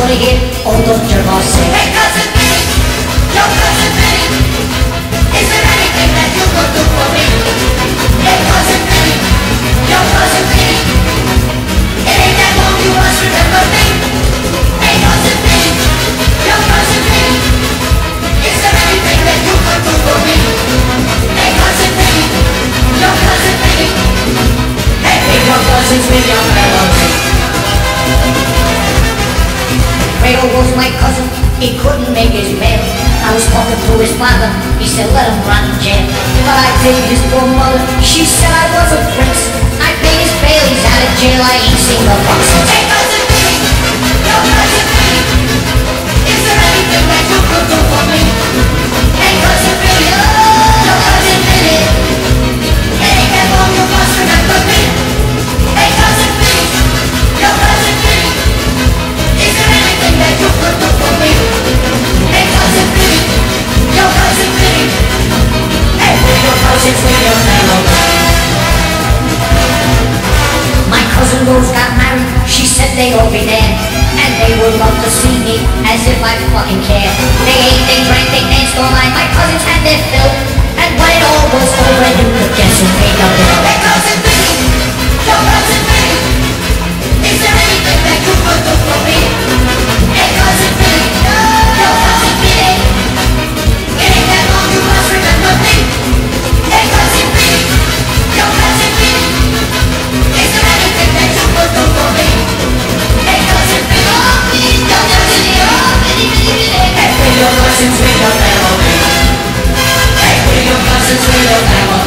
gonna hear old Dr. Boss say, hey cousin Vinny, yo cousin Vinny, is there anything that you could do for me? Hey cousin Vinny, yo cousin Vinny, it ain't that long you must remember me. Hey cousin Vinny, yo cousin Vinny, is there anything that you could do for me? Hey cousin Vinny, yo cousin Vinny, hey big your cousins with your fellows. Fredo was my cousin, he couldn't make his mail. I was talking to his father, he said let him rot in jail. But I paid his poor mother, she said I was a prince. I paid his bail, he's out of jail, I ain't seen the box. Hey cousin Vinny, yo cousin Vinny, is there anything that you could do for me? Hey cousin Vinny, yo cousin Vinny, it ain't that long you must remember me. Hey cousin Vinny, yo cousin Vinny, is there anything that you could do for me? Hey cousin Vinny, yo cousin Vinny, hey bring your cousins with your fellows. My cousin Rose got married, she said they'd all be there. And they would love to see me, as if I fucking care. They ate, they drank, they danced all night, my cousins had their fill. And when it all was over, you could guess who paid the bill. Hey cousin Vinny, yo cousin Vinny, is there anything that you could do for me? Hey cousin Vinny, yo cousin Vinny, it ain't that long you must remember me. Hey cousin Vinny, yo cousin Vinny, is there anything that you could do for me? Hey cousin Vinny, yo cousin Vinny, hey bring your cousins with your family. Hey bring your cousins with your family.